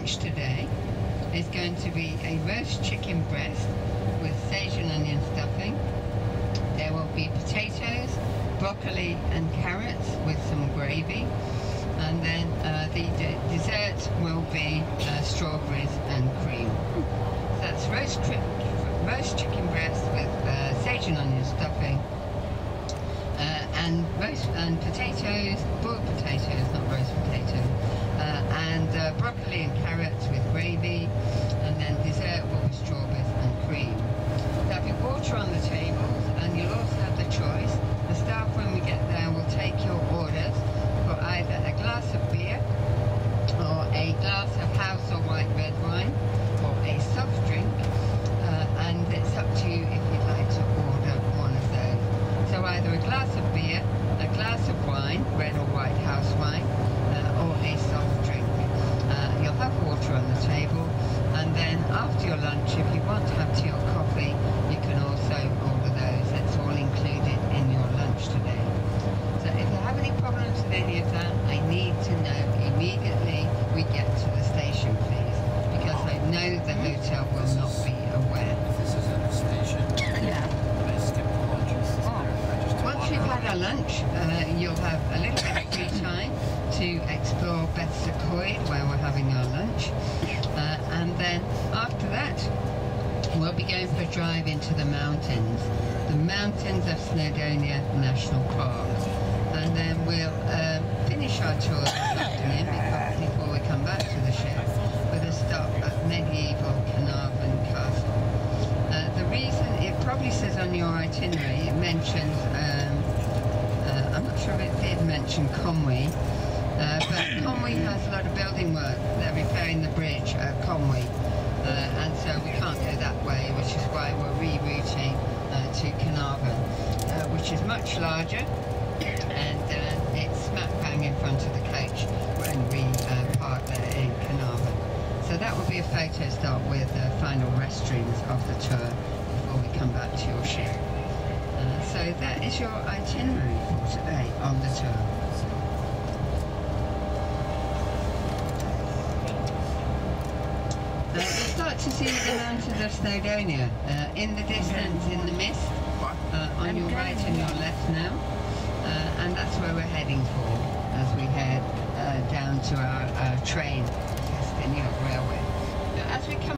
lunch today is going to be a roast chicken breast with sage and onion stuffing. There will be potatoes, broccoli and carrots with some gravy, and then the dessert will be strawberries and cream. So that's roast chicken breast with sage and onion stuffing, and potatoes, boiled potatoes, not roast potatoes, and broccoli and carrots with gravy, and then dessert will be strawberries and cream. There'll be water on the tables, and you'll also have the choice. The staff, when we get there, will take your orders for either a glass of beer, or a glass of house or white red wine, or a soft drink, and it's up to you if you'd like to order one of those. So either a glass of beer, a glass of wine, red or white house wine, or a soft drink. You'll have water on the table, and then after your lunch, if you want to have tea or coffee, you can also order those. That's all included in your lunch today. So if you have any problems with any of that, I need to know immediately we get to the station, please, because I know the hotel will not be aware. This is at a station. Yeah. I skipped the lunch. Once you've had our lunch, you'll have a little bit of free time to explore Bethsacoid, where we're having our lunch, and then after that we'll be going for a drive into the mountains of Snowdonia National Park, and then we'll finish our tour this afternoon before we come back to the ship with a stop at medieval Carnarvon Castle. The reason, it probably says on your itinerary, it mentions, I'm not sure if it did mention Conwy, but Conwy has a lot of building work. They're repairing the bridge at Conwy, and so we can't go that way, which is why we're rerouting to Carnarvon, which is much larger, and it's smack bang in front of the coach when we park there in Carnarvon. So that will be a photo stop with the final restrooms of the tour before we come back to your ship. So that is your itinerary for today on the tour. We start to see the mountains of Snowdonia in the distance, in the mist, on your right and your left now, and that's where we're heading for as we head down to our train, Castinian Railway. Now, as we come